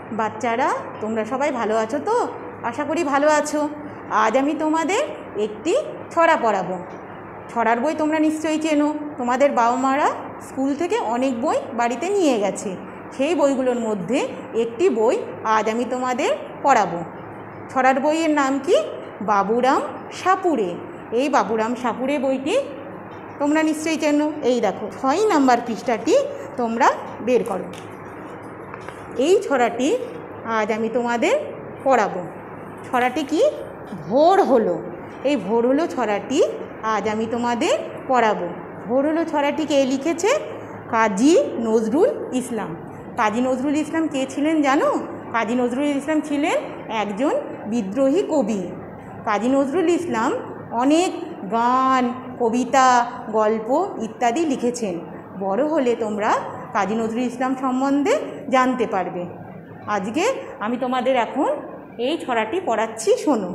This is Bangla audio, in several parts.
বাচ্চারা তোমরা সবাই ভালো আছো তো? আশা করি ভালো আছো। আজ আমি তোমাদের একটি ছড়া পড়াবো। ছড়ার বই তোমরা নিশ্চয়ই চেনো। তোমাদের বাবা মারা স্কুল থেকে অনেক বই বাড়িতে নিয়ে গেছে। সেই বইগুলোর মধ্যে একটি বই আজ আমি তোমাদের পড়াবো। ছড়ার বইয়ের নাম কি? বাবুরাম সাপুড়ে। এই বাবুরাম সাপুড়ে বইটি তোমরা নিশ্চয়ই চেনো। এই দেখো 6 নাম্বার পৃষ্ঠাটি তোমরা বের করো। এই ছড়াটি আজ আমি তোমাদের পড়াবো। ছড়াটি কি? ভোর হলো। এই ভোর হলো ছড়াটি আজ আমি তোমাদের পড়াবো। ভোর হলো ছড়াটি কে লিখেছে? কাজী নজরুল ইসলাম। কাজী নজরুল ইসলাম কে ছিলেন জানো? কাজী নজরুল ইসলাম ছিলেন একজন বিদ্রোহী কবি। কাজী নজরুল ইসলাম অনেক গান, কবিতা, গল্প ইত্যাদি লিখেছেন। বড় হলে তোমরা কাজী নজরুল ইসলাম সম্বন্ধে জানতে পারবে। আজকে আমি তোমাদের এখন এই ছড়াটি পড়াচ্ছি, শোনো।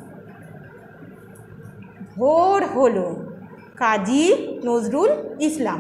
ভোর হলো, কাজী নজরুল ইসলাম।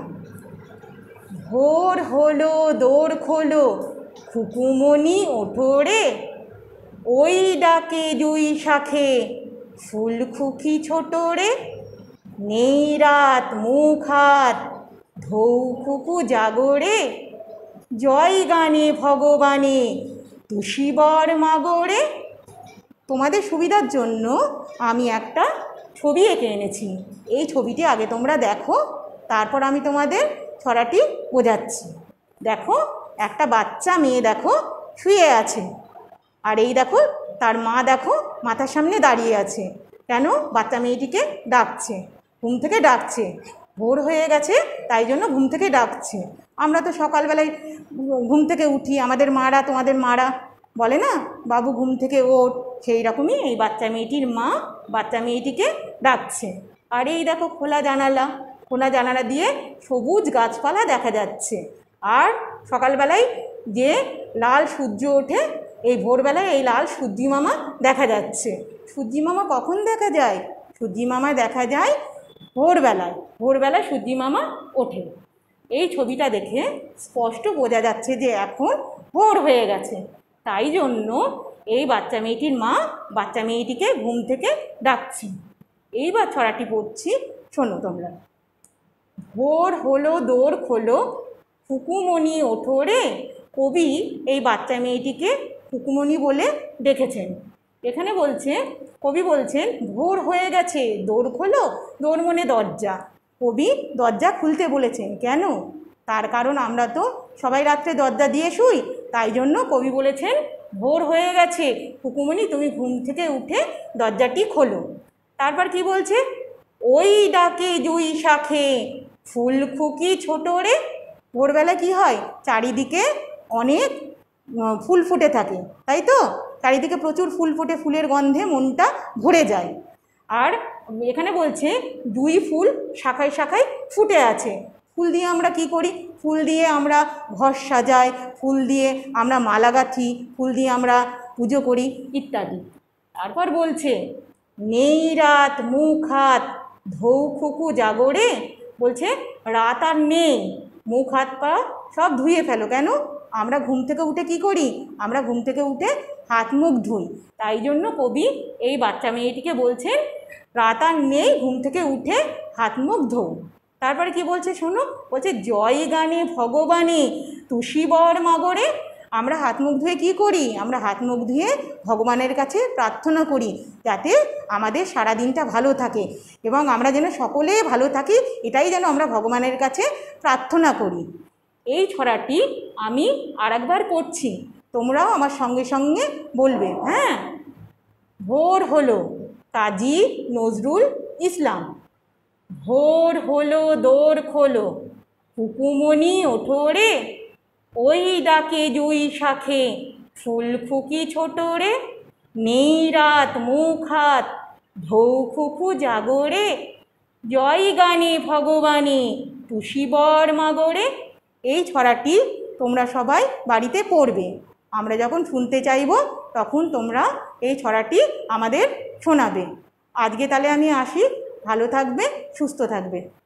ভোর হলো দোর খোলো, খুকুমনি ওঠো রে, ওই ডাকে জুই শাখে, ফুল খুকি ছোট রে, নেই রাত মুখ হাত, ধৌ খুকু জাগরে, জয় গানে ভগবানে, তুষিবর মাগরে। তোমাদের সুবিধার জন্য আমি একটা ছবি এঁকে এনেছি। এই ছবিটি আগে তোমরা দেখো, তারপর আমি তোমাদের ছড়াটি বোঝাচ্ছি। দেখো, একটা বাচ্চা মেয়ে দেখো শুয়ে আছে, আর এই দেখো তার মা দেখো মাথার সামনে দাঁড়িয়ে আছে। কেন? বাচ্চা মেয়েটিকে ডাকছে, ঘুম থেকে ডাকছে। ভোর হয়ে গেছে তাই জন্য ঘুম থেকে ডাকছে। আমরা তো সকালবেলায় ঘুম থেকে উঠি, আমাদের মারা, তোমাদের মারা বলে না, বাবু ঘুম থেকে ওঠ। সেই রকমই এই বাচ্চা মেয়েটির মা বাচ্চা মেয়েটিকে ডাকছে। আর এই দেখো খোলা জানালা দিয়ে সবুজ গাছপালা দেখা যাচ্ছে। আর সকালবেলায় যে লাল সূর্য ওঠে, এই ভোরবেলায় এই লাল সূর্যি মামা দেখা যাচ্ছে। সূর্যি মামা কখন দেখা যায়? সূর্যি মামা দেখা যায় ভোরবেলায় সূর্যি মামা ওঠে। এই ছবিটা দেখে স্পষ্ট বোঝা যাচ্ছে যে এখন ভোর হয়ে গেছে। তাই জন্য এই বাচ্চা মেয়েটির মা বাচ্চা মেয়েটিকে ঘুম থেকে ডাকছি। এইবার ছড়াটি পড়ছি, শোনো তোমরা। ভোর হলো দোর খোলো, খুকুমনি ওঠো রে। কবি এই বাচ্চা মেয়েটিকে খুকুমনি বলে ডেকেছেন। এখানে বলছে, কবি বলছেন ভোর হয়ে গেছে, দোর খোলো। দোর মনে দরজা। কবি দরজা খুলতে বলেছেন। কেন? তার কারণ আমরা তো সবাই রাত্রে দরজা দিয়ে শুই। তাই জন্য কবি বলেছেন ভোর হয়ে গেছে, খুকুমনি তুমি ঘুম থেকে উঠে দরজাটি খোলো। তারপর কি বলছে? ওই ডাকে জুই শাখে, ফুল খুকি ছোট রে। ভোরবেলা কি হয়? চারিদিকে অনেক ফুল ফুটে থাকে, তাই তো? চারিদিকে প্রচুর ফুল ফোটে, ফুলের গন্ধে মনটা ভরে যায়। আর এখানে বলছে জুই ফুল শাখায় শাখায় ফুটে আছে। ফুল দিয়ে আমরা কি করি? ফুল দিয়ে আমরা ঘর সাজাই, ফুল দিয়ে আমরা মালা গাঁথি, ফুল দিয়ে আমরা পুজো করি ইত্যাদি। তারপর বলছে নেই রাত মুখ হাত, ধৌ খুকু জাগরে। বলছে রাত আর নেই, মুখ হাত পা সব ধুয়ে ফেলো। কেন? আমরা ঘুম থেকে উঠে কি করি? আমরা ঘুম থেকে উঠে হাত মুখ ধুই। তাই জন্য কবি এই বাচ্চা মেয়েটিকে বলছেন রাত আর নেই, ঘুম থেকে উঠে হাত মুখ ধোও। তারপরে কি বলছে শোনো, বলছে জয় গানে ভগবানে, তুষিবর মাগরে। আমরা হাত মুখ ধুয়ে কী করি? আমরা হাত মুখ ধুয়ে ভগবানের কাছে প্রার্থনা করি যাতে আমাদের সারা দিনটা ভালো থাকে এবং আমরা যেন সকলে ভালো থাকি, এটাই যেন আমরা ভগবানের কাছে প্রার্থনা করি। এই ছড়াটি আমি আরেকবার পড়ছি, তোমরাও আমার সঙ্গে সঙ্গে বলবে, হ্যাঁ? ভোর হলো, কাজী নজরুল ইসলাম। ভোর হলো দোর খোলো, খুকুমনি ওঠো রে, ওই ডাকে জুই শাখে, ফুল খুকি ছোট রে, নেই রাত মুখ হাত, ধৌ খুকু জাগরে, জয় গানে ভগবানে, তুষিবর মাগরে। এই ছড়াটি তোমরা সবাই বাড়িতে পড়বে। আমরা যখন শুনতে চাইব তখন তোমরা এই ছড়াটি আমাদের শোনাবে। আজকে তাহলে আমি আসি। ভালো থাকবে, সুস্থ থাকবে।